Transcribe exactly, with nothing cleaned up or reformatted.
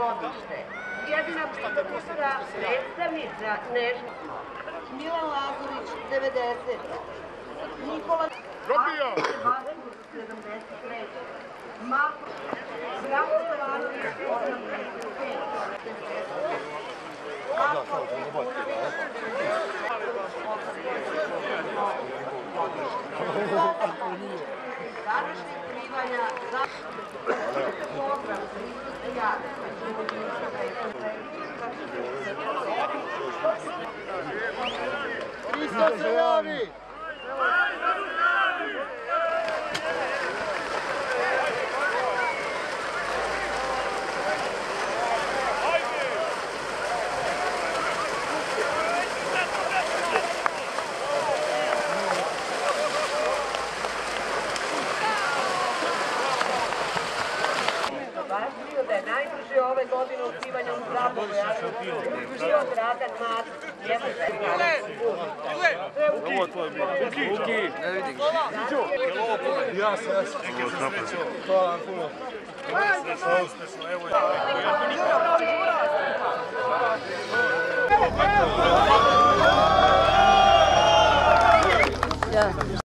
godište. Jedina pripadnica predstavnica Nežna. Milan Lazović, devedeset. Nikola Vasiljević, sedamdeset treće. Marko Zdravko Stevanović, osamdeset pet. Marko Trifunović, današnjeg primanja za program prisutija Kristo se javi! da je najbrže ove godine u plivanju u Zaboru bio Dragan Matić. Ovo je tvoj bio. Uki! Ne vidim. Ja se, ja se. Hvala vam puno. Hvala vam puno.